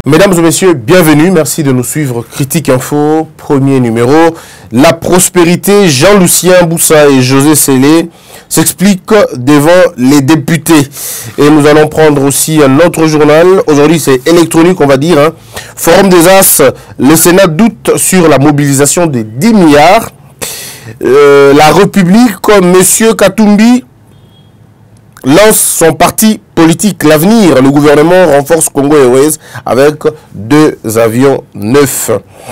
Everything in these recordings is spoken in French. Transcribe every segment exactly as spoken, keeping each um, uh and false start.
Mesdames et messieurs, bienvenue. Merci de nous suivre. Critique Info, premier numéro. La prospérité, Jean-Lucien Boussa et José Sélé s'expliquent devant les députés. Et nous allons prendre aussi un autre journal. Aujourd'hui, c'est électronique, on va dire. Hein. Forum des As, le Sénat doute sur la mobilisation des dix milliards. Euh, la République, comme M. Katumbi, lance son parti politique L'Avenir. Le gouvernement renforce Congo Airways avec deux avions neufs.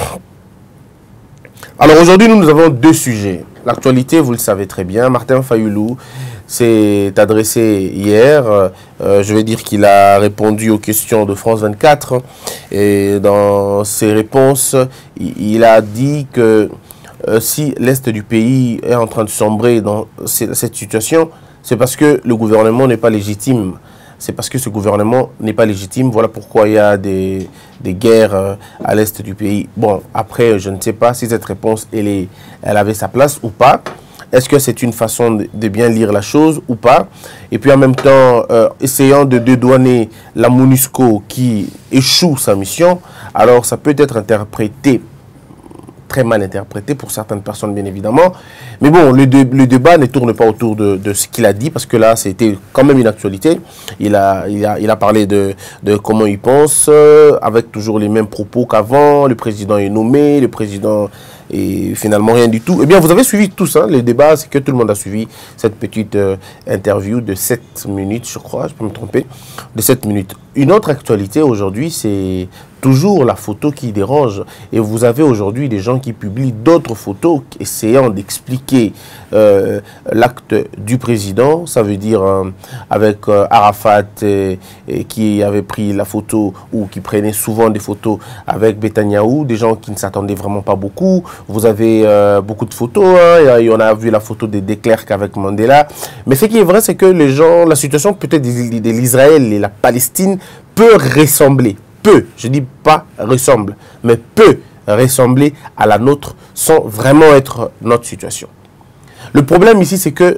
Alors aujourd'hui, nous, nous avons deux sujets. L'actualité, vous le savez très bien. Martin Fayulu s'est adressé hier. Euh, je vais dire qu'il a répondu aux questions de France vingt-quatre. Et dans ses réponses, il a dit que euh, si l'Est du pays est en train de sombrer dans cette situation, c'est parce que le gouvernement n'est pas légitime. C'est parce que ce gouvernement n'est pas légitime. Voilà pourquoi il y a des, des guerres à l'est du pays. Bon, après, je ne sais pas si cette réponse, elle, est, elle avait sa place ou pas. Est-ce que c'est une façon de bien lire la chose ou pas? Et puis en même temps, euh, essayant de dédouaner la MONUSCO qui échoue sa mission, alors ça peut être interprété très mal interprété pour certaines personnes, bien évidemment. Mais bon, le, de, le débat ne tourne pas autour de, de ce qu'il a dit, parce que là, c'était quand même une actualité. Il a, il a, il a parlé de, de comment il pense, euh, avec toujours les mêmes propos qu'avant. Le président est nommé, le président est finalement rien du tout. Eh bien, vous avez suivi tout ça, les débats, c'est que tout le monde a suivi cette petite euh, interview de sept minutes, je crois, je peux me tromper, de sept minutes. Une autre actualité aujourd'hui, c'est toujours la photo qui dérange. Et vous avez aujourd'hui des gens qui publient d'autres photos essayant d'expliquer euh, l'acte du président. Ça veut dire euh, avec euh, Arafat et, et qui avait pris la photo ou qui prenait souvent des photos avec Betanyahou, des gens qui ne s'attendaient vraiment pas beaucoup. Vous avez euh, beaucoup de photos. Hein, et on a vu la photo de De Klerk avec Mandela. Mais ce qui est vrai, c'est que les gens, la situation peut-être de, de l'Israël et la Palestine peut ressembler. Peut, je dis pas ressemble, mais peut ressembler à la nôtre sans vraiment être notre situation. Le problème ici, c'est que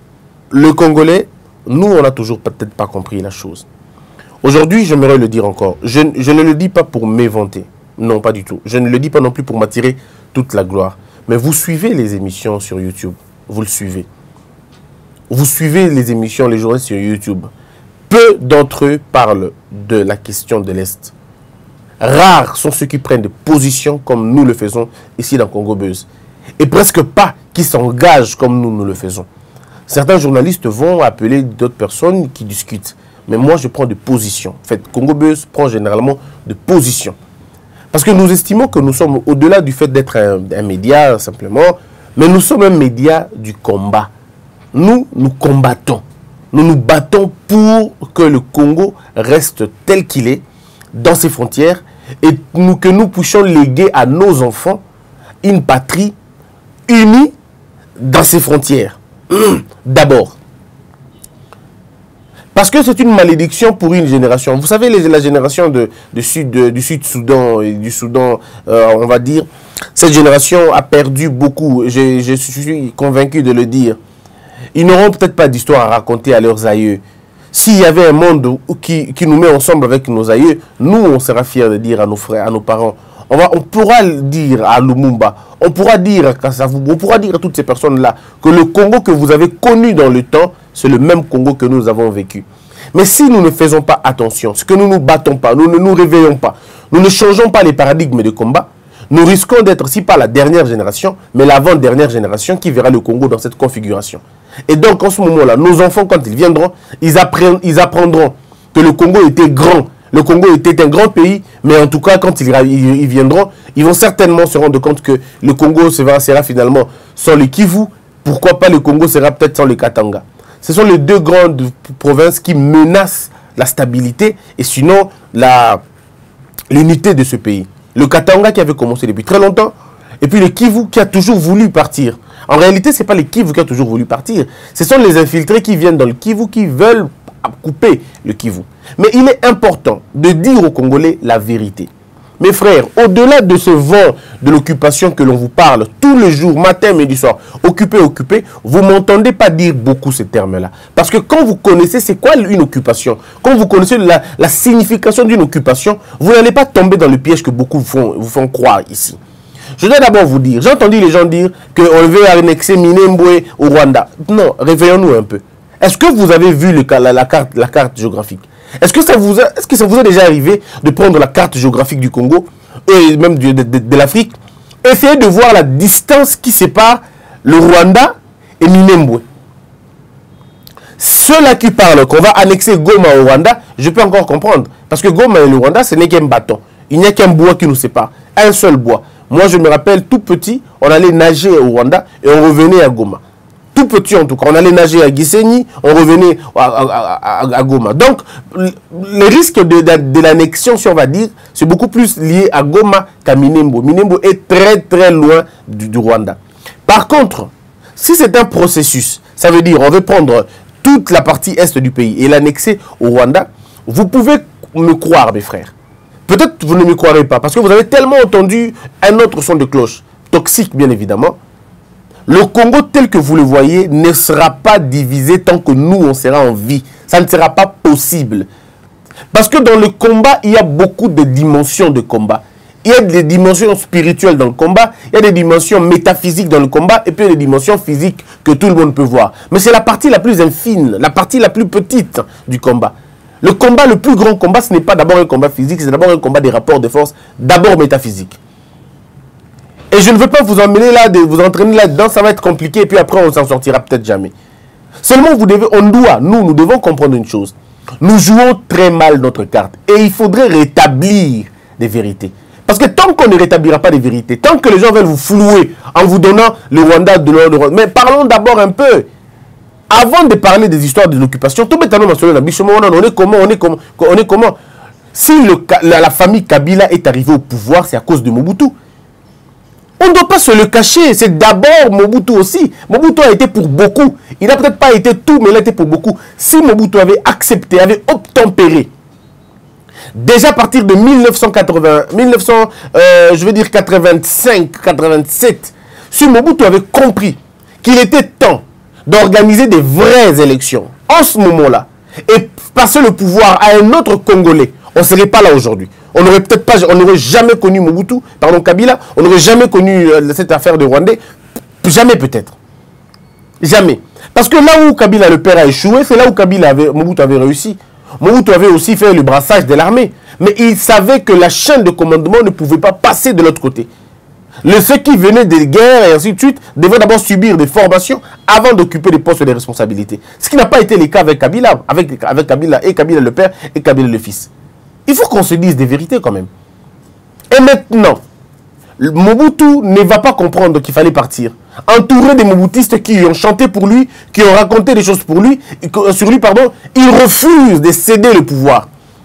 le Congolais, nous, on n'a toujours peut-être pas compris la chose. Aujourd'hui, j'aimerais le dire encore, je, je ne le dis pas pour m'éventer, non, pas du tout. Je ne le dis pas non plus pour m'attirer toute la gloire. Mais vous suivez les émissions sur YouTube, vous le suivez. Vous suivez les émissions, les journalistes sur YouTube. Peu d'entre eux parlent de la question de l'Est. Rares sont ceux qui prennent des positions comme nous le faisons ici dans Congo Buzz. Et presque pas qui s'engagent comme nous, nous le faisons. Certains journalistes vont appeler d'autres personnes qui discutent. Mais moi, je prends des positions. En fait, Congo Buzz prend généralement des positions. Parce que nous estimons que nous sommes au-delà du fait d'être un, un média, simplement, mais nous sommes un média du combat. Nous, nous combattons. Nous nous battons pour que le Congo reste tel qu'il est, dans ses frontières, et nous, que nous puissions léguer à nos enfants une patrie unie dans ses frontières. D'abord. Parce que c'est une malédiction pour une génération. Vous savez, les, la génération de, de sud, de, du Sud-Soudan et du Soudan, euh, on va dire, cette génération a perdu beaucoup. Je, je suis convaincu de le dire. Ils n'auront peut-être pas d'histoire à raconter à leurs aïeux. S'il y avait un monde qui, qui nous met ensemble avec nos aïeux, nous, on sera fiers de dire à nos frères, à nos parents. On, va, on pourra dire à Lumumba, on pourra dire à Kasavubu, on pourra dire à toutes ces personnes-là que le Congo que vous avez connu dans le temps, c'est le même Congo que nous avons vécu. Mais si nous ne faisons pas attention, ce que nous ne nous battons pas, nous ne nous réveillons pas, nous ne changeons pas les paradigmes de combat, nous risquons d'être, si pas la dernière génération, mais l'avant-dernière génération qui verra le Congo dans cette configuration. Et donc, en ce moment-là, nos enfants, quand ils viendront, ils, apprennent, ils apprendront que le Congo était grand. Le Congo était un grand pays, mais en tout cas, quand ils, ils, ils viendront, ils vont certainement se rendre compte que le Congo sera, sera finalement sans le Kivu. Pourquoi pas le Congo sera peut-être sans le Katanga. Ce sont les deux grandes provinces qui menacent la stabilité et sinon l'unité de ce pays. Le Katanga qui avait commencé depuis très longtemps, et puis le Kivu qui a toujours voulu partir. En réalité, ce n'est pas le Kivu qui a toujours voulu partir. Ce sont les infiltrés qui viennent dans le Kivu qui veulent couper le Kivu. Mais il est important de dire aux Congolais la vérité. Mes frères, au-delà de ce vent de l'occupation que l'on vous parle tous les jours, matin, midi, soir, occupé, occupé, vous ne m'entendez pas dire beaucoup ces termes-là. Parce que quand vous connaissez c'est quoi une occupation, quand vous connaissez la, la signification d'une occupation, vous n'allez pas tomber dans le piège que beaucoup vous font, vous font croire ici. Je dois d'abord vous dire, j'ai entendu les gens dire qu'on veut annexer Minembwe au Rwanda. Non, réveillons-nous un peu. Est-ce que vous avez vu le, la, la, carte, la carte géographique? Est-ce que, ça vous a, est-ce que ça vous est déjà arrivé de prendre la carte géographique du Congo et même de, de, de, de l'Afrique? Essayez de voir la distance qui sépare le Rwanda et Minembwe. Ceux-là qui parlent qu'on va annexer Goma au Rwanda, je peux encore comprendre. Parce que Goma et le Rwanda, ce n'est qu'un bâton. Il n'y a qu'un bois qui nous sépare. Un seul bois. Moi, je me rappelle, tout petit, on allait nager au Rwanda et on revenait à Goma. Tout petit en tout cas. On allait nager à Gisenyi, on revenait à, à, à, à Goma. Donc, le risque de, de, de l'annexion, si on va dire, c'est beaucoup plus lié à Goma qu'à Minembwe. Minembwe est très très loin du, du Rwanda. Par contre, si c'est un processus, ça veut dire on veut prendre toute la partie est du pays et l'annexer au Rwanda, vous pouvez me croire, mes frères. Peut-être que vous ne me croirez pas, parce que vous avez tellement entendu un autre son de cloche, toxique bien évidemment. Le Congo tel que vous le voyez ne sera pas divisé tant que nous, on sera en vie. Ça ne sera pas possible. Parce que dans le combat, il y a beaucoup de dimensions de combat. Il y a des dimensions spirituelles dans le combat, il y a des dimensions métaphysiques dans le combat, et puis il y a des dimensions physiques que tout le monde peut voir. Mais c'est la partie la plus infime, la partie la plus petite du combat. Le combat, le plus grand combat, ce n'est pas d'abord un combat physique, c'est d'abord un combat des rapports de force, d'abord métaphysique. Et je ne veux pas vous emmener là, de vous entraîner là-dedans, ça va être compliqué, et puis après on s'en sortira peut-être jamais. Seulement, vous devez, on doit, nous, nous devons comprendre une chose. Nous jouons très mal notre carte, et il faudrait rétablir des vérités. Parce que tant qu'on ne rétablira pas des vérités, tant que les gens veulent vous flouer en vous donnant le Rwanda de l'ordre de Rwanda, mais parlons d'abord un peu. Avant de parler des histoires de l'occupation, tout maintenant mentionné la biche, on est comment, on est comment, on est comment. Si le, la, la famille Kabila est arrivée au pouvoir, c'est à cause de Mobutu. On ne doit pas se le cacher, c'est d'abord Mobutu aussi. Mobutu a été pour beaucoup. Il n'a peut-être pas été tout, mais il a été pour beaucoup. Si Mobutu avait accepté, avait obtempéré, déjà à partir de mille neuf cent quatre-vingts, mille neuf cents, euh, je veux dire quatre-vingt-cinq, quatre-vingt-sept, si Mobutu avait compris qu'il était temps d'organiser des vraies élections, en ce moment-là, et passer le pouvoir à un autre Congolais, on ne serait pas là aujourd'hui. On n'aurait peut-être pas, on n'aurait jamais connu Mobutu, pardon, Kabila, on n'aurait jamais connu euh, cette affaire de Rwandais, jamais peut-être. Jamais. Parce que là où Kabila le père a échoué, c'est là où Kabila avait, Mobutu avait réussi. Mobutu avait aussi fait le brassage de l'armée. Mais il savait que la chaîne de commandement ne pouvait pas passer de l'autre côté. Le, ceux qui venaient des guerres et ainsi de suite devaient d'abord subir des formations avant d'occuper des postes de responsabilité. Ce qui n'a pas été le cas avec Kabila, avec, avec Kabila et Kabila le père et Kabila le fils. Il faut qu'on se dise des vérités quand même. Et maintenant, Mobutu ne va pas comprendre qu'il fallait partir. Entouré des Mobutistes qui ont chanté pour lui, qui ont raconté des choses pour lui, sur lui, pardon, il refuse de céder le pouvoir.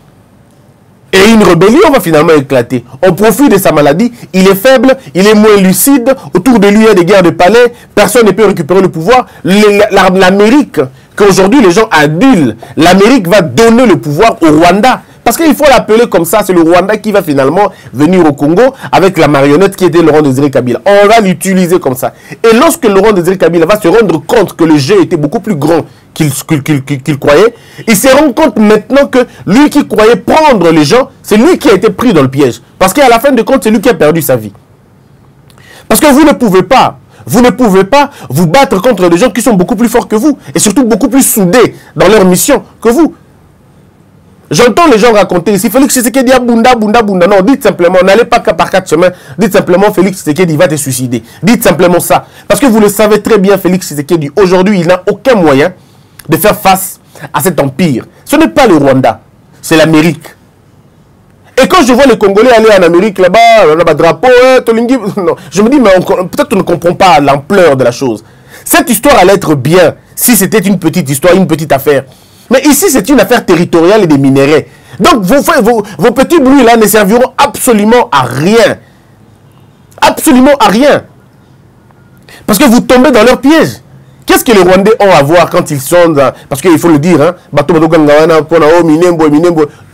Et une rébellion va finalement éclater. On profite de sa maladie, il est faible, il est moins lucide, autour de lui il y a des guerres de palais, personne ne peut récupérer le pouvoir. L'Amérique, qu'aujourd'hui les gens adulent, l'Amérique va donner le pouvoir au Rwanda. Parce qu'il faut l'appeler comme ça, c'est le Rwanda qui va finalement venir au Congo avec la marionnette qui était Laurent Désiré Kabila. On va l'utiliser comme ça. Et lorsque Laurent Désiré Kabila va se rendre compte que le jeu était beaucoup plus grand qu'il qu'il, qu'il, qu'il, qu'il croyait, il se rend compte maintenant que lui qui croyait prendre les gens, c'est lui qui a été pris dans le piège. Parce qu'à la fin de compte, c'est lui qui a perdu sa vie. Parce que vous ne pouvez pas, vous ne pouvez pas vous battre contre des gens qui sont beaucoup plus forts que vous et surtout beaucoup plus soudés dans leur mission que vous. J'entends les gens raconter ici, Félix Tshisekedi a bunda, bunda, bunda. Non, dites simplement, n'allez pas par quatre chemins. Dites simplement, Félix Tshisekedi va te suicider. Dites simplement ça. Parce que vous le savez très bien, Félix Tshisekedi, aujourd'hui, il n'a aucun moyen de faire face à cet empire. Ce n'est pas le Rwanda, c'est l'Amérique. Et quand je vois les Congolais aller en Amérique, là-bas, là-bas, drapeau, euh, Tolingi, non, je me dis, mais peut-être qu'on ne comprend pas l'ampleur de la chose. Cette histoire allait être bien si c'était une petite histoire, une petite affaire. Mais ici, c'est une affaire territoriale et des minéraux. Donc, vos, vos, vos petits bruits-là ne serviront absolument à rien. Absolument à rien. Parce que vous tombez dans leur piège. Qu'est-ce que les Rwandais ont à voir quand ils sont dans... Parce qu'il faut le dire, hein,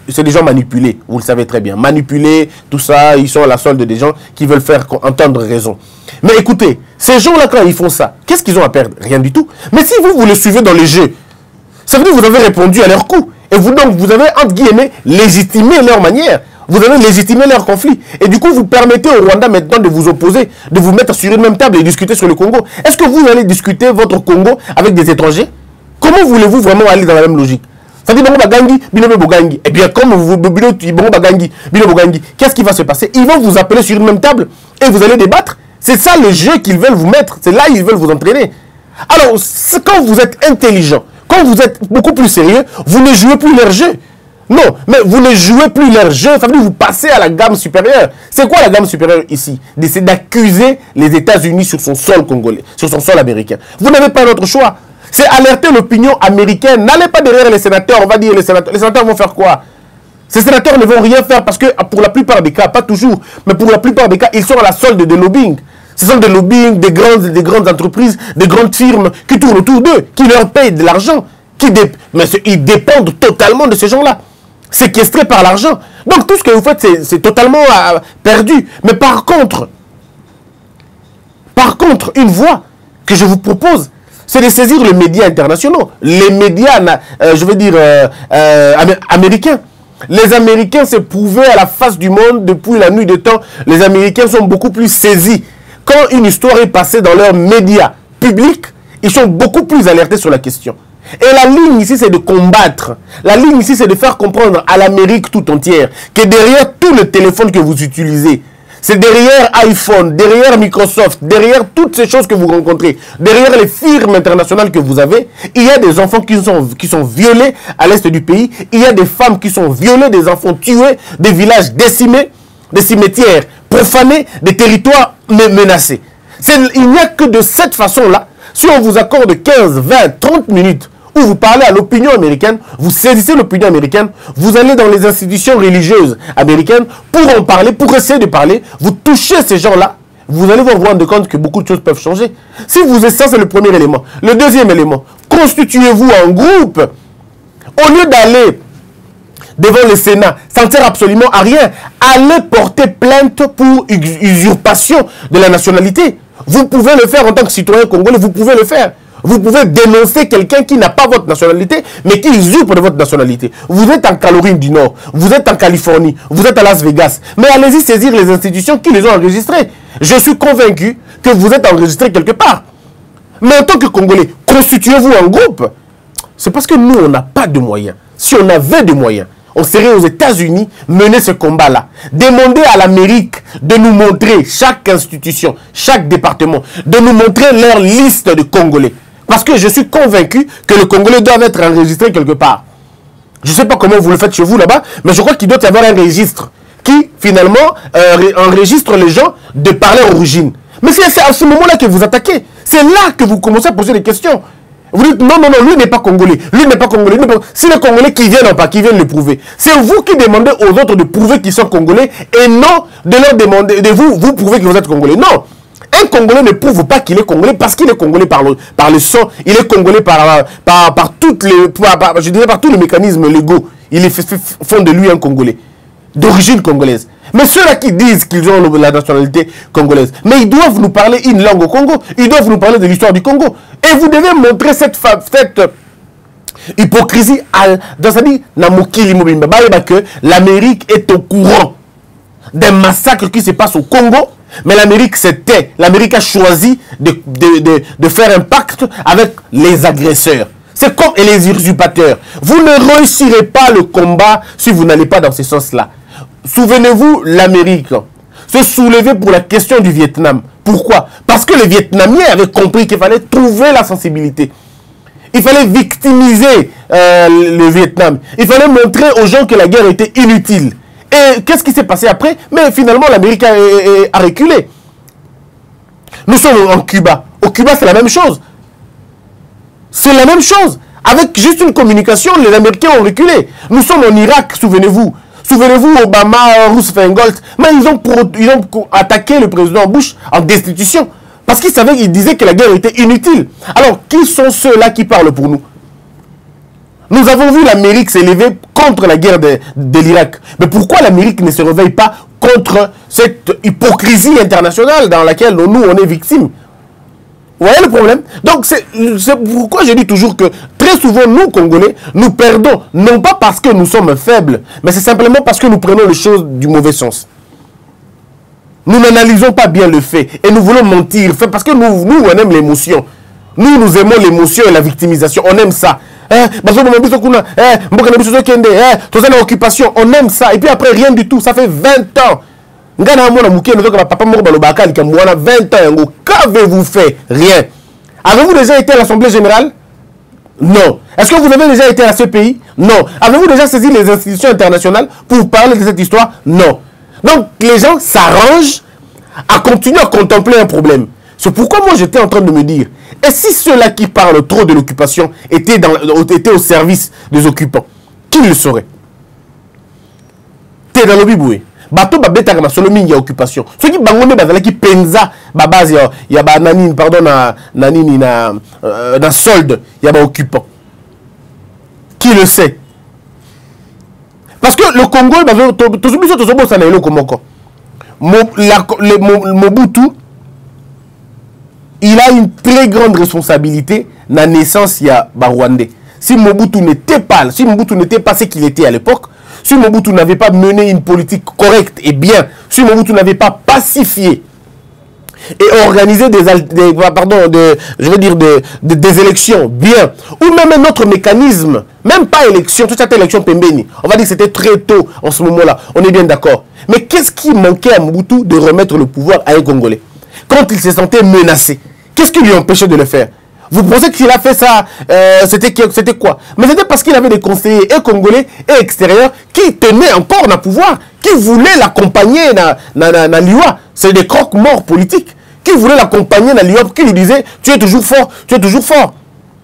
c'est des gens manipulés, vous le savez très bien. Manipulés, tout ça, ils sont à la solde des gens qui veulent faire entendre raison. Mais écoutez, ces gens-là, quand ils font ça, qu'est-ce qu'ils ont à perdre? Rien du tout. Mais si vous, vous les suivez dans les jeux, ça veut dire que vous avez répondu à leur coup. Et vous, donc, vous avez, entre guillemets, légitimé leur manière. Vous avez légitimé leur conflit. Et du coup, vous permettez au Rwanda maintenant de vous opposer, de vous mettre sur une même table et discuter sur le Congo. Est-ce que vous allez discuter votre Congo avec des étrangers? Comment voulez-vous vraiment aller dans la même logique? Ça dit Bongo Bagangi, Binobe Bogangi. Et bien, comme vous Bongo Bagangi, Binobe Bogangi, qu'est-ce qui va se passer? Ils vont vous appeler sur une même table et vous allez débattre. C'est ça le jeu qu'ils veulent vous mettre. C'est là qu'ils veulent vous entraîner. Alors, quand vous êtes intelligent, quand vous êtes beaucoup plus sérieux, vous ne jouez plus leur jeu. Non, mais vous ne jouez plus leur jeu. Ça veut dire que vous passez à la gamme supérieure. C'est quoi la gamme supérieure ici? C'est d'accuser les États-Unis sur son sol congolais, sur son sol américain. Vous n'avez pas d'autre choix. C'est alerter l'opinion américaine. N'allez pas derrière les sénateurs. On va dire les sénateurs. Les sénateurs vont faire quoi? Ces sénateurs ne vont rien faire parce que pour la plupart des cas, pas toujours, mais pour la plupart des cas, ils sont à la solde de lobbying. Ce sont des lobbying, des grandes, des grandes entreprises, des grandes firmes qui tournent autour d'eux, qui leur payent de l'argent. Dé... Mais ils dépendent totalement de ces gens-là. Séquestrés par l'argent. Donc tout ce que vous faites, c'est totalement euh, perdu. Mais par contre, par contre, une voie que je vous propose, c'est de saisir les médias internationaux. Les médias, euh, je veux dire, euh, euh, amé américains. Les Américains s'est prouvé à la face du monde depuis la nuit des temps. Les Américains sont beaucoup plus saisis. Quand une histoire est passée dans leurs médias publics, ils sont beaucoup plus alertés sur la question. Et la ligne ici, c'est de combattre. La ligne ici, c'est de faire comprendre à l'Amérique tout entière que derrière tous les téléphones que vous utilisez, c'est derrière iPhone, derrière Microsoft, derrière toutes ces choses que vous rencontrez, derrière les firmes internationales que vous avez, il y a des enfants qui sont, qui sont violés à l'est du pays, il y a des femmes qui sont violées, des enfants tués, des villages décimés, des cimetières profanés, des territoires menacés. Il n'y a que de cette façon-là, si on vous accorde quinze, vingt, trente minutes où vous parlez à l'opinion américaine, vous saisissez l'opinion américaine, vous allez dans les institutions religieuses américaines pour en parler, pour essayer de parler, vous touchez ces gens-là, vous allez vous rendre compte que beaucoup de choses peuvent changer. Si vous êtes ça, c'est le premier élément. Le deuxième élément, constituez-vous en groupe. Au lieu d'aller devant le Sénat, ça ne sert absolument à rien. Allez porter plainte pour usurpation de la nationalité. Vous pouvez le faire en tant que citoyen congolais, vous pouvez le faire. Vous pouvez dénoncer quelqu'un qui n'a pas votre nationalité, mais qui usurpe de votre nationalité. Vous êtes en Caroline du Nord, vous êtes en Californie, vous êtes à Las Vegas. Mais allez-y saisir les institutions qui les ont enregistrés. Je suis convaincu que vous êtes enregistré quelque part. Mais en tant que Congolais, constituez-vous en groupe. C'est parce que nous, on n'a pas de moyens. Si on avait des moyens, on serait aux États-Unis mener ce combat-là. Demandez à l'Amérique de nous montrer, chaque institution, chaque département, de nous montrer leur liste de Congolais. Parce que je suis convaincu que le Congolais doit être enregistré quelque part. Je ne sais pas comment vous le faites chez vous là-bas, mais je crois qu'il doit y avoir un registre qui, finalement, euh, enregistre les gens de par leur origine. Mais c'est à ce moment-là que vous attaquez. C'est là que vous commencez à poser des questions. Vous dites non, non, non, lui n'est pas congolais. Lui n'est pas congolais. Pas... Si les Congolais qui viennent ou pas, qui viennent le prouver. C'est vous qui demandez aux autres de prouver qu'ils sont congolais et non de leur demander, de vous, vous prouver que vous êtes congolais. Non. Un Congolais ne prouve pas qu'il est Congolais parce qu'il est Congolais par le, par le sang, il est Congolais par, par, par, toutes les, par, par, je dirais par tous les mécanismes légaux. Il est fait, fait, font de lui un Congolais, d'origine congolaise. Mais ceux-là qui disent qu'ils ont la nationalité congolaise, mais ils doivent nous parler une langue au Congo, ils doivent nous parler de l'histoire du Congo. Et vous devez montrer cette, cette hypocrisie dans sa vie, que l'Amérique est au courant d'un massacre qui se passe au Congo. Mais l'Amérique s'était, l'Amérique a choisi de, de, de, de faire un pacte avec les agresseurs. C'est comme et les usurpateurs. Vous ne réussirez pas le combat si vous n'allez pas dans ce sens-là. Souvenez-vous, l'Amérique se soulevait pour la question du Vietnam. Pourquoi? Parce que les Vietnamiens avaient compris qu'il fallait trouver la sensibilité. Il fallait victimiser euh, le Vietnam. Il fallait montrer aux gens que la guerre était inutile. Et qu'est-ce qui s'est passé après? Mais finalement, l'Amérique a, a, a reculé. Nous sommes en Cuba. Au Cuba, c'est la même chose. C'est la même chose. Avec juste une communication, les Américains ont reculé. Nous sommes en Irak, souvenez-vous. Souvenez-vous, Obama, Roosevelt. Mais ils ont, pour, ils ont attaqué le président Bush en destitution. Parce qu'ils savaient, ils disaient que la guerre était inutile. Alors, qui sont ceux-là qui parlent pour nous? Nous avons vu l'Amérique s'élever contre la guerre de, de l'Irak. Mais pourquoi l'Amérique ne se réveille pas contre cette hypocrisie internationale dans laquelle nous, on est victimes? Vous voyez le problème? Donc, c'est pourquoi je dis toujours que très souvent, nous, Congolais, nous perdons, non pas parce que nous sommes faibles, mais c'est simplement parce que nous prenons les choses du mauvais sens. Nous n'analysons pas bien le fait et nous voulons mentir, parce que nous, nous on aime l'émotion. Nous, nous aimons l'émotion et la victimisation, on aime ça. Eh, occupation, on aime ça. Et puis après, rien du tout, ça fait vingt ans. vingt ans, qu'avez-vous fait? Rien. Avez-vous déjà été à l'Assemblée Générale? Non. Est-ce que vous avez déjà été à ce pays? Non. Avez-vous déjà saisi les institutions internationales pour parler de cette histoire? Non. Donc, les gens s'arrangent à continuer à contempler un problème. C'est pourquoi moi, j'étais en train de me dire, et si ceux-là qui parlent trop de l'occupation étaient, étaient au service des occupants, qui le saurait? T'es dans le biboué. Bateau babeta kama solo mingi ya occupation. Ceux qui bangone bazala qui penza babase ya ya ba nanine pardon na nanini na euh, na solde ya ba occupant. Qui le sait? Parce que le Congo bazo to subiso to sobo sana eloko moko. Mobutu, il a une très grande responsabilité dans la naissance ya ba Rwandais. Si Mobutu n'était pas, si Mobutu n'était pas ce qu'il était à l'époque, si Mobutu n'avait pas mené une politique correcte et bien, si Mobutu n'avait pas pacifié et organisé des, des pardon, de, je veux dire de, de, des élections bien, ou même un autre mécanisme, même pas élection, toute cette élection Pembeni, on va dire que c'était très tôt en ce moment-là, on est bien d'accord. Mais qu'est-ce qui manquait à Mobutu de remettre le pouvoir à un Congolais? Quand il se sentait menacé, qu'est-ce qui lui empêchait de le faire? Vous pensez qu'il a fait ça, euh, c'était quoi? Mais c'était parce qu'il avait des conseillers et congolais et extérieurs qui tenaient encore le pouvoir, qui voulaient l'accompagner dans l'I O A. C'est des croque-morts politiques qui voulaient l'accompagner dans l'I O A, qui lui disaient « Tu es toujours fort, tu es toujours fort ».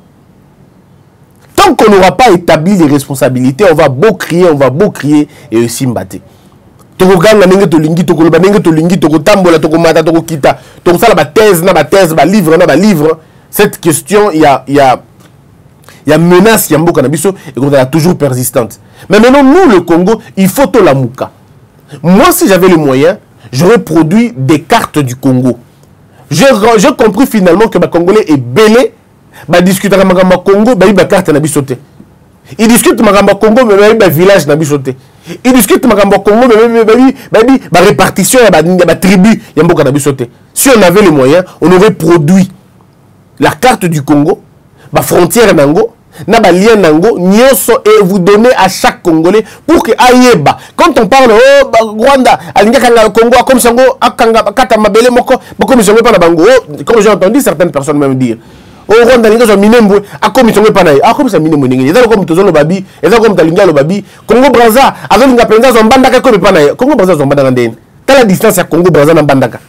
Tant qu'on n'aura pas établi les responsabilités, on va beau crier, on va beau crier et aussi mbatter. Tokoganga nenge tolingi tokoloba nenge tolingi tokotambola tokomata tokokita tokosala ba thèse na ba thèse ba livre na ba livre. Cette question, il y a, il y a, il y a menace, il y a mboka nabiso et qu'on est toujours persistante. Mais maintenant, nous, le Congo, il faut tout la mouka. Moi, si j'avais les moyens, j'aurais produit des cartes du Congo. J'ai compris finalement que le Congolais est belé, bah discute avec le Congo, bah il y a carte nabiso. Il discute avec le Congo, mais il y a village nabiso. Il discute avec le Congo, mais il y a répartition, il y a tribu, il y a mboka nabiso. Si on avait les moyens, on aurait produit la carte du Congo, la frontière Nango, na ba lien Nango, nyoso et vous donnez à chaque Congolais pour que aïeba. Quand on parle oh bah, Rwanda, alinga kanga Congo comme sango akanga kata mabele moko, comme sango pa na bango. Comme j'ai entendu certaines personnes même dire. Oh Rwanda linga zo minembo, akomi sango pa na ye. Ah comme ça minembo ningi. Ezalo comme tozo lo babi, ezalo comme talinga lo babi. Congo Brazza, azo linga penza zo mbandaka comme pa na ye. Congo Brazza zo mbandaka ndeni. Quelle la distance à Congo Brazza na mbandaka?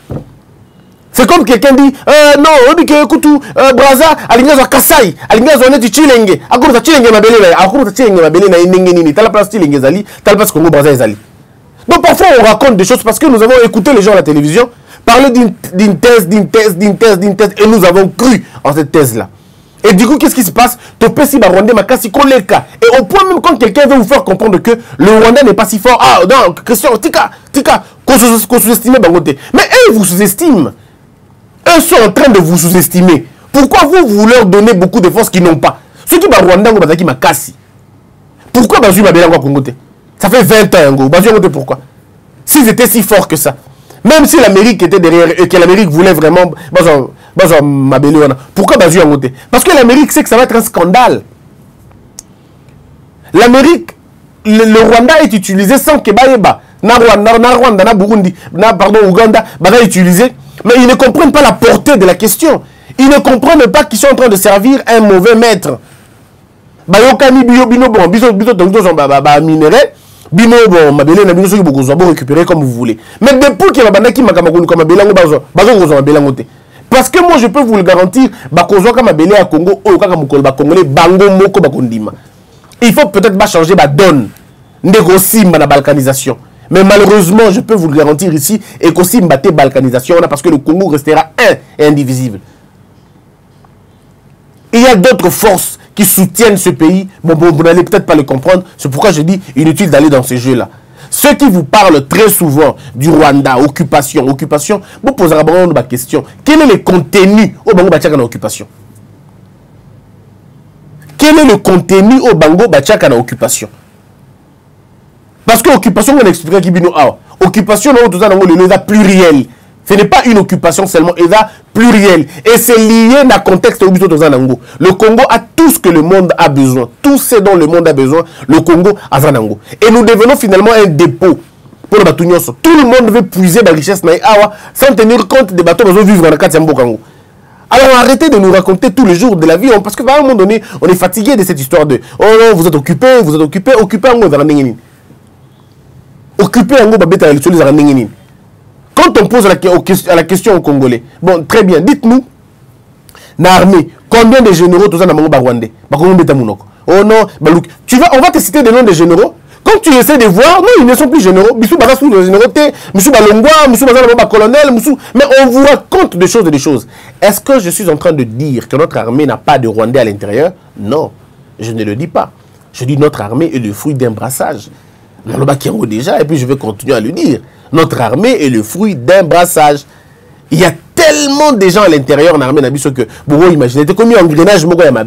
C'est comme quelqu'un dit, euh, non, on dit que Koutou, euh, Brazza, Alingazo Kassai, Alingazo Neti Chilenge, Akoum sa Chilenge ma belé, Akoum sa Chilenge ma belé, na Ningeni, t'as la place Chilenge Zali, t'as la place Congo Brazza Zali. Donc parfois on raconte des choses parce que nous avons écouté les gens à la télévision parler d'une thèse, d'une thèse, d'une thèse, d'une thèse, et nous avons cru en cette thèse-là. Et du coup, qu'est-ce qui se passe? Topesi Rwandais Makasi Koleka. Et au point même quand quelqu'un veut vous faire comprendre que le Rwanda n'est pas si fort, ah non, Christian, Tika, Tika, qu'on sous-estime Bangote. Mais eux, vous sous-estiment. Eux sont en train de vous sous-estimer. Pourquoi vous, vous leur donnez beaucoup de forces qu'ils n'ont pas? Ceux qui sont Rwanda, ils sont Makasi. Pourquoi Bazou Mabela Kongote? Ça fait vingt ans, Bazou Kongote, pourquoi? S'ils étaient si forts que ça. Même si l'Amérique était derrière et que l'Amérique voulait vraiment Bazou Mabela, pourquoi Bazou Kongote? Parce que l'Amérique sait que ça va être un scandale. L'Amérique, le, le Rwanda est utilisé sans que Baïba, na Rwanda, na Rwanda, na Burundi, na pardon, Ouganda, va utiliser. Mais ils ne comprennent pas la portée de la question. Ils ne comprennent pas qu'ils sont en train de servir un mauvais maître. Bayokani bio bino bon biso biso donc sont ba minéraux bino bon mabele na biso beaucoup zo récupérer comme vous voulez. Mais depuis que babanda ki makamako comme belango bazo bazo zo belango te. Parce que moi je peux vous le garantir ba kozo ka mabele à Congo o ka mukolo ba congolais bango moko ba kondima. Il faut peut-être pas changer ba donne négocier na balkanisation. Mais malheureusement, je peux vous le garantir ici, et qu'aussi mbatte balkanisation, parce que le Congo restera un et indivisible. Il y a d'autres forces qui soutiennent ce pays, bon, bon vous n'allez peut-être pas le comprendre. C'est pourquoi je dis inutile d'aller dans ces jeux-là. Ceux qui vous parlent très souvent du Rwanda, occupation, occupation, vous poserez la question. Quel est le contenu au Bango Bachaka dans l'occupation? Quel est le contenu au Bango Bachaka dans l'occupation? Parce que l'occupation, on expliquera qui bino a. Occupation, on est pluriel. Ce n'est pas une occupation seulement, elle est plurielle. Et c'est lié à un contexte où le Congo a tout ce que le monde a besoin. Tout ce dont le monde a besoin, le Congo a Zanango. Et nous devenons finalement un dépôt pour le bateau. Tout le monde veut puiser la richesse sans tenir compte des bateaux qui vivent dans le cadre de Congo. Alors arrêtez de nous raconter tous les jours de la vie, parce qu'à un moment donné, on est fatigué de cette histoire de « Oh non, vous êtes occupé, vous êtes occupé, occupé en Occupé en Occupé. Quand on pose la, à la question aux Congolais, bon, très bien, dites-nous, l'armée, combien de généraux tous en Amango Barwandais? Oh non, tu vas, on va te citer des noms de généraux. Quand tu essaies de voir, non, ils ne sont plus généraux. Missou Barassou, les généraux, Missou Balongwa, Missou Bazalaba colonel, Missou. Mais on vous raconte des choses et des choses. Est-ce que je suis en train de dire que notre armée n'a pas de Rwandais à l'intérieur? Non, je ne le dis pas. Je dis notre armée est le fruit d'un brassage. Déjà, et puis je vais continuer à le dire. Notre armée est le fruit d'un brassage. Il y a tellement de gens à l'intérieur en armée que vous imaginez, c'est comme un engrenage.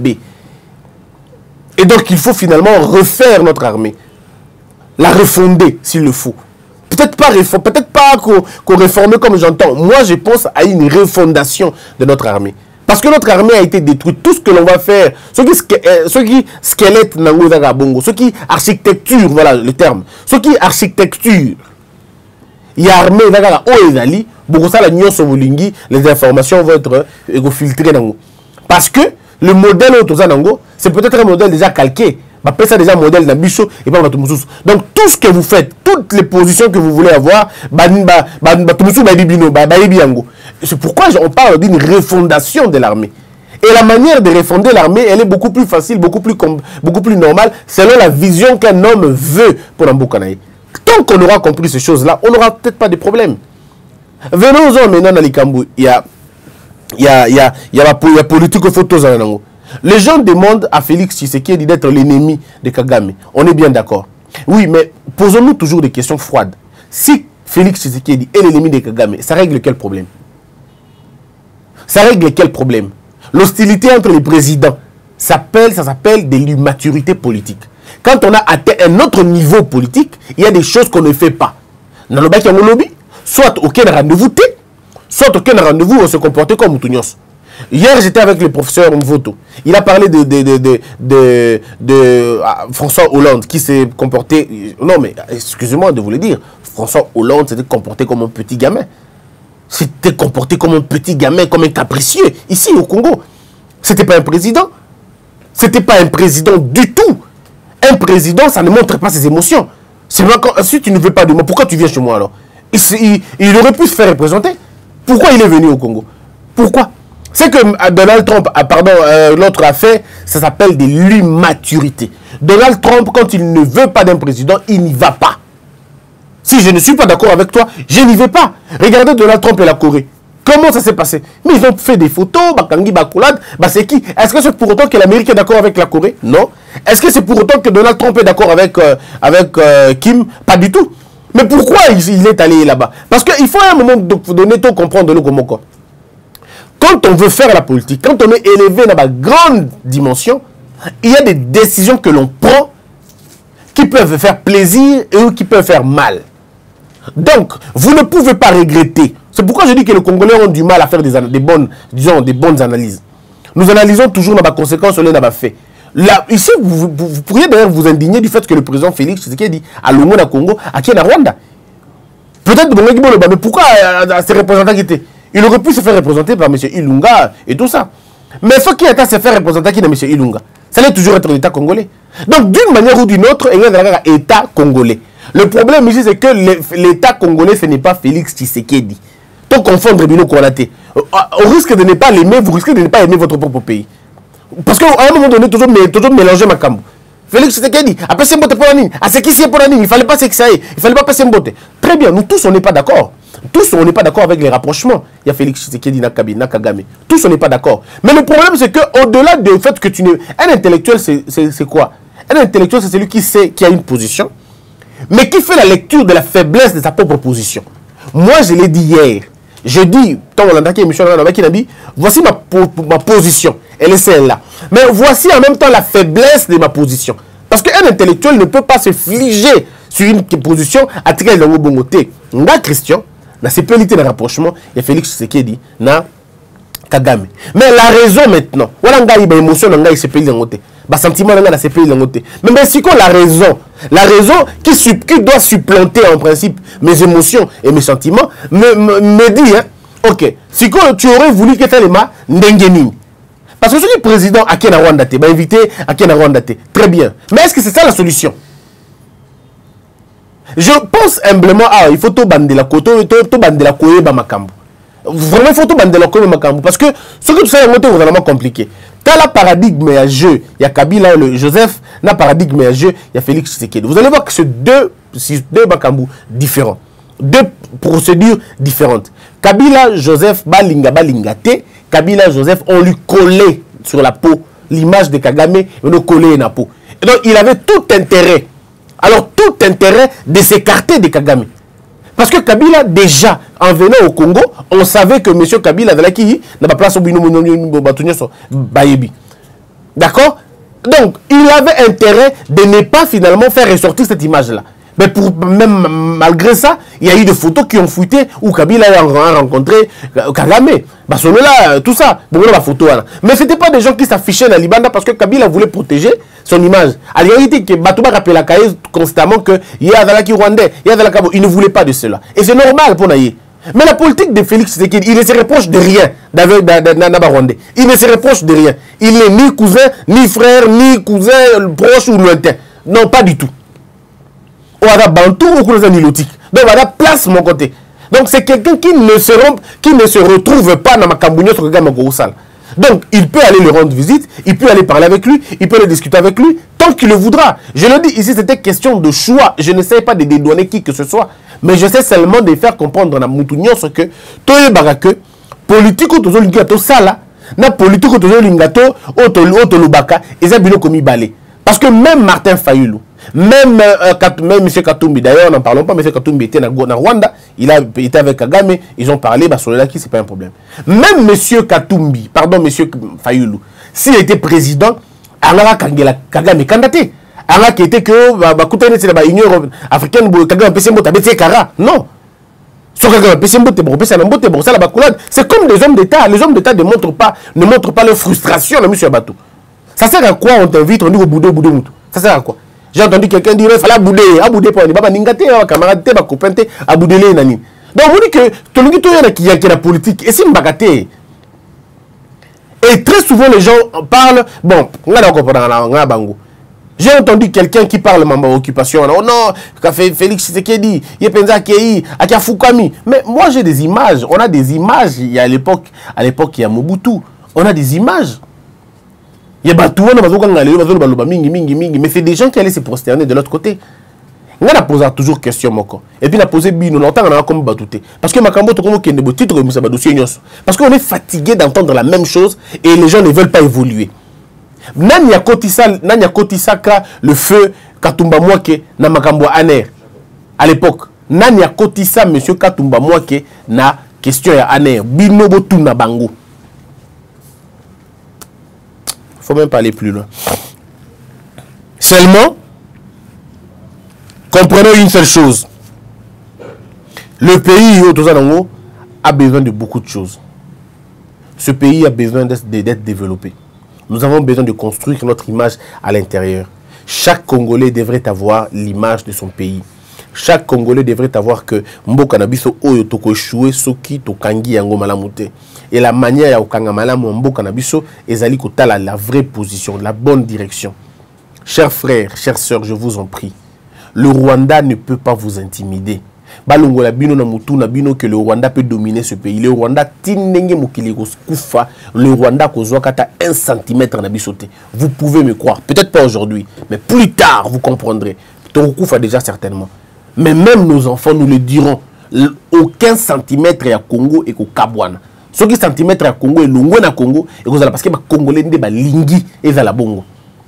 Et donc il faut finalement refaire notre armée. La refonder s'il le faut. Peut-être pas, peut-être pas qu'on qu'on réforme comme j'entends. Moi je pense à une refondation de notre armée. Parce que notre armée a été détruite. Tout ce que l'on va faire, ce qui, ce qui squelette Nangozaga Bongo, ce qui architecture, voilà le terme, ce qui architecture, il y a armée Zagara Oezali, beaucoup ça la nion sovolingi, les informations vont être euh, filtrées. Parce que le modèle Otozanango, c'est peut-être un modèle déjà calqué. Bah, ça déjà modèle d'ambition et pas donc tout ce que vous faites, toutes les positions que vous voulez avoir, c'est pourquoi on parle d'une refondation de l'armée. Et la manière de refonder l'armée, elle est beaucoup plus facile, beaucoup plus, beaucoup plus normale, selon la vision qu'un homme veut pour un Mbokanaï. Tant qu'on aura compris ces choses-là, on n'aura peut-être pas de problème. Venons-en maintenant dans les Kambou. Il y a, il y a, il y a, il y a la politique photos en Ango. Les gens demandent à Félix Tshisekedi d'être l'ennemi de Kagame. On est bien d'accord. Oui, mais posons-nous toujours des questions froides. Si Félix Tshisekedi est l'ennemi de Kagame, ça règle quel problème? Ça règle quel problème? L'hostilité entre les présidents, ça s'appelle, ça s'appelle de l'immaturité politique. Quand on a atteint un autre niveau politique, il y a des choses qu'on ne fait pas. Dans le bac, il y a un lobby. Soit aucun rendez-vous, soit aucun rendez-vous, on se comporte comme Moutounios. Hier, j'étais avec le professeur Mvoto. Il a parlé de, de, de, de, de, de ah, François Hollande qui s'est comporté... Non, mais excusez-moi de vous le dire. François Hollande s'était comporté comme un petit gamin. S'était comporté comme un petit gamin, comme un capricieux, ici au Congo. C'était pas un président. C'était pas un président du tout. Un président, ça ne montre pas ses émotions. C'est vrai, quand, si tu ne veux pas de moi, pourquoi tu viens chez moi alors? il, il, il aurait pu se faire représenter. Pourquoi il est venu au Congo? Pourquoi? C'est que Donald Trump, ah, pardon, euh, l'autre a fait, ça s'appelle de l'immaturité. Donald Trump, quand il ne veut pas d'un président, il n'y va pas. Si je ne suis pas d'accord avec toi, je n'y vais pas. Regardez Donald Trump et la Corée. Comment ça s'est passé? Mais ils ont fait des photos, Bakangi Bakoulad, bah c'est qui? Est-ce que c'est pour autant que l'Amérique est d'accord avec la Corée? Non. Est-ce que c'est pour autant que Donald Trump est d'accord avec, euh, avec euh, Kim? Pas du tout. Mais pourquoi il, il est allé là-bas? Parce qu'il faut à un moment donné tout comprendre le comment quoi. Quand on veut faire la politique, quand on est élevé dans la grande dimension, il y a des décisions que l'on prend qui peuvent faire plaisir et qui peuvent faire mal. Donc, vous ne pouvez pas regretter. C'est pourquoi je dis que les Congolais ont du mal à faire des, des, bonnes, disons, des bonnes analyses. Nous analysons toujours dans la conséquence sur les faits. Là, ici, vous, vous, vous pourriez d'ailleurs vous indigner du fait que le président Félix Tshisekedi a l'Ongo na Congo, à qui est Rwanda. Peut-être, mais pourquoi ces représentants qui étaient? Il aurait pu se faire représenter par M. Ilunga et tout ça. Mais ce qui est à se faire représenter qui est M. Ilunga, ça allait toujours être l'État congolais. Donc, d'une manière ou d'une autre, il y a un État congolais. Le problème ici, c'est que l'État congolais, ce n'est pas Félix Tshisekedi. Donc, confondre Bino Konaté. Au risque de ne pas l'aimer, vous risquez de ne pas aimer votre propre pays. Parce qu'à un moment donné, toujours, toujours mélanger ma cambo. Félix Tshisekedi a passé mbote pour la ligne. À ce qui c'est pour la ligne, il ne fallait pas s'exayer. Il ne fallait pas passer mbote. Très bien, nous tous, on n'est pas d'accord. Tous, on n'est pas d'accord avec les rapprochements. Il y a Félix Tshisekedi, Nakabi, Nakagame. Tous, on n'est pas d'accord. Mais le problème, c'est qu'au-delà du fait que tu ne... Un intellectuel, c'est quoi? Un intellectuel, c'est celui qui sait, qui a une position, mais qui fait la lecture de la faiblesse de sa propre position. Moi, je l'ai dit hier. Je dis, voici ma, ma position. Elle est celle-là. Mais voici en même temps la faiblesse de ma position. Parce qu'un intellectuel ne peut pas se figer sur une position à tirer le bon côté. Nga Christian, dans ses pénalités de rapprochement, il y a Félix Tshisekedi, na Kagame. Mais la raison maintenant, voilà nga il émotion nga il se paye dans côté. Ba sentiment nga se paye dans côté. Mais mais c'est quoi la raison? La raison qui, qui doit supplanter en principe mes émotions et mes sentiments me, me, me dit hein, OK, si tu aurais voulu que tu ma ndengeni. Parce que ce président à Kenya Rwanda te, bah invité à Kenya Rwanda te. Très bien. Mais est-ce que c'est ça la solution? Je pense humblement, ah, il faut tout bander la côte, tout bander la côte, bah makambo. Vraiment, il faut tout bander la côte, makambo. Parce que ce que tu sais, c'est vraiment compliqué. Quand la paradigme est à jeu, il y a Kabila, le Joseph, la paradigme est à jeu, il y a Félix Tshisekedi. Vous allez voir que c'est deux, deux makambo différents. Deux procédures différentes. Kabila, Joseph, balinga, balinga, te. Kabila, Joseph, on lui collait sur la peau l'image de Kagame, on lui collait la peau. Et donc, il avait tout intérêt, alors tout intérêt de s'écarter de Kagame. Parce que Kabila, déjà, en venant au Congo, on savait que M. Kabila, n'a pas place au Bayebi. D'accord? Donc, il avait intérêt de ne pas finalement faire ressortir cette image-là. Mais pour, même malgré ça, il y a eu des photos qui ont fuité où Kabila a rencontré Kagame. Là, tout ça. Bon, la photo, mais ce n'était pas des gens qui s'affichaient dans Libanda parce que Kabila voulait protéger son image. En réalité, que Batouba rappelle la Kaye constamment qu'il y a Dalaki Rwandais, il y a Dalaki Kabo. Il ne voulait pas de cela. Et c'est normal pour Naïe. Mais la politique de Félix Tshisekedi, il ne se reproche de rien d'Naba Rwandais. Il ne se reproche de rien. Il n'est ni cousin, ni frère, ni cousin proche ou lointain. Non, pas du tout. On a Bantou ou Nilotique. Donc, on a place mon côté. Donc, c'est quelqu'un qui ne se rompt, qui ne se retrouve pas dans ma Cambounia sur le gars Magorosal. Donc, il peut aller lui rendre visite, il peut aller parler avec lui, il peut aller discuter avec lui, tant qu'il le voudra. Je le dis ici, c'était question de choix. Je ne sais pas de dédouaner qui que ce soit, mais je sais seulement de faire comprendre dans Moutounion ce que Toye Barake, politique ou toujours lingato sala, na politique ou toujours lingato, auto lubaka, et ça bilo comme balé. Parce que même Martin Fayulu, même, euh, même M. Katumbi, d'ailleurs, n'en parlons pas, M. Katumbi était dans Rwanda, il a été avec Kagame, ils ont parlé, bah, sur le lac, c'est pas un problème. Même M. Katumbi, pardon, M. Fayulu, s'il était président, Angara Kangela Kagame candidaté. Angara qui était que, bah, bah, c'est la Union africaine, Kagame Pessembo, Tabete Kara. Non. Sur Kagame Pessembo, bon, ça la bacoulade. C'est comme les hommes d'État. Les hommes d'État ne montrent pas, ne montrent pas leur frustration, M. Abatou. Ça sert à quoi on t'invite, on dit au boudé, au boudé, moutou. Ça sert à quoi? J'ai entendu quelqu'un dire il fallait bouder, à bouder pour les ningate, camarade, ma copain, à bouder les nani. Donc vous dites que tout le monde qui a la politique, et c'est une bagatelle. Et très souvent les gens parlent, bon, on a encore bango. J'ai entendu quelqu'un qui parle de occupation. Oh non, Café Félix Tshisekedi, Yepenza Kei, Akia Fukami. Mais moi j'ai des images, on a des images. Il y a à l'époque, à l'époque il y a Mobutu, on a des images. Mais c'est des gens qui allaient se prosterner de l'autre côté. On a posé toujours question. Et puis on a posé bino longtemps on a comme batouté. Parce que Makambo to comme de titre parce qu'on est fatigué d'entendre la même chose et les gens ne veulent pas évoluer. Nanya Kotisa, Nanya Kotisaka le feu Katumba Mwake na Makambo Aner à l'époque. Nanya Kotisa monsieur Katumba Mwake na question ya Aner bino botuna bango. Il ne faut même pas aller plus loin. Seulement, comprenons une seule chose. Le pays a besoin de beaucoup de choses. Ce pays a besoin d'être développé. Nous avons besoin de construire notre image à l'intérieur. Chaque Congolais devrait avoir l'image de son pays. Chaque Congolais devrait avoir que Mboka Nabiso Oyo Toko Choué Soki Tokangi Yango Malamute. Et la manière ya Okanga Malamu Mboka Nabiso ezali kotala la vraie position, la bonne direction. Chers frères, chères sœurs, je vous en prie. Le Rwanda ne peut pas vous intimider. balongola bino na mutu na bino que le Rwanda peut dominer ce pays. Le Rwanda tinenge mokili kufa, le Rwanda kozwa kata un centimètre na bisote. Vous pouvez me croire, peut-être pas aujourd'hui, mais plus tard vous comprendrez. Tokufa déjà certainement. Mais même nos enfants nous le diront, aucun centimètre à Congo et au Kabwana. Ce qui centimètre à Congo et longo na Congo et parce que les Congolais ne ba lingi et la bongo.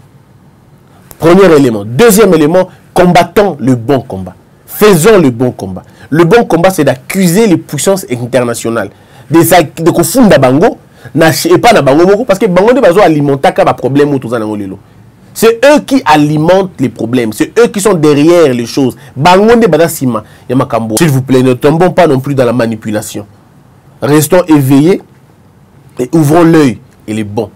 Premier élément. Deuxième élément, combattons le bon combat. Faisons le bon combat. Le bon combat, c'est d'accuser les puissances internationales. De confondre Bango, et pas Bango, parce que Bango ne alimenter un problème autour de c'est eux qui alimentent les problèmes. C'est eux qui sont derrière les choses. S'il vous plaît, ne tombons pas non plus dans la manipulation. Restons éveillés et ouvrons l'œil. Il est bon.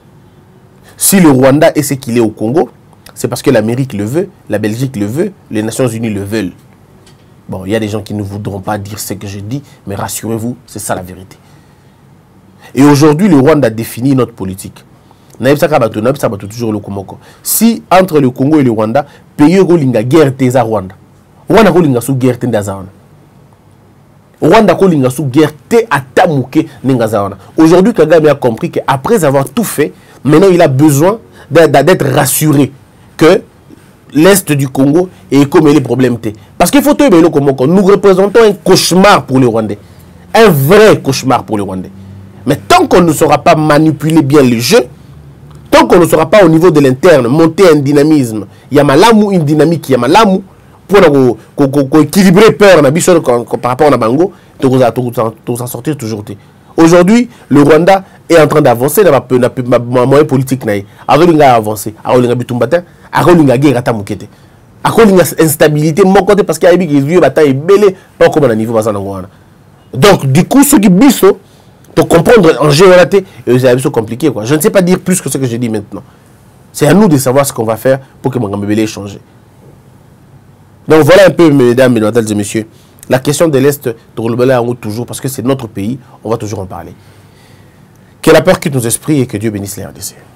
Si le Rwanda est ce qu'il est au Congo, c'est parce que l'Amérique le veut, la Belgique le veut, les Nations Unies le veulent. Bon, il y a des gens qui ne voudront pas dire ce que je dis, mais rassurez-vous, c'est ça la vérité. Et aujourd'hui, le Rwanda définit notre politique. Toujours le Komoko. Si entre le Congo et le Rwanda, pays Rolinga guerre teza Rwanda. Rwanda Rolinga sous guerre tendazawana. Rwanda Rolinga sous guerre te atamuke nengazawana. Aujourd'hui, Kagame a compris qu'après avoir tout fait, maintenant il a besoin d'être rassuré que l'Est du Congo est comme les problèmes. Parce qu'il faut te le Komoko. Nous représentons un cauchemar pour les Rwandais. Un vrai cauchemar pour les Rwandais. Mais tant qu'on ne saura pas manipuler bien le jeu, tant qu'on ne sera pas au niveau de l'interne, monter un dynamisme, il y a malamu, une dynamique, il y a malamu, pour équilibrer peur par rapport à Bango, tu s'en sortir toujours. Aujourd'hui, le Rwanda est en train d'avancer dans ma moyen politique. Alors, il a avancé. Alors, il a bitumbatin. Alors, il a guerre à Tamukete. Alors, il a instabilité. Mon côté, parce qu'il y a eu bataille belé, pas comme à niveau. Donc, du coup, ce qui biso, pour comprendre en général, c'est compliqué. Quoi. Je ne sais pas dire plus que ce que je dis maintenant. C'est à nous de savoir ce qu'on va faire pour que mon Gambélé change. Donc voilà un peu, mesdames, mesdemoiselles et messieurs, la question de l'Est, toujours, parce que c'est notre pays, on va toujours en parler. Que la peur quitte nos esprits et que Dieu bénisse les R D C.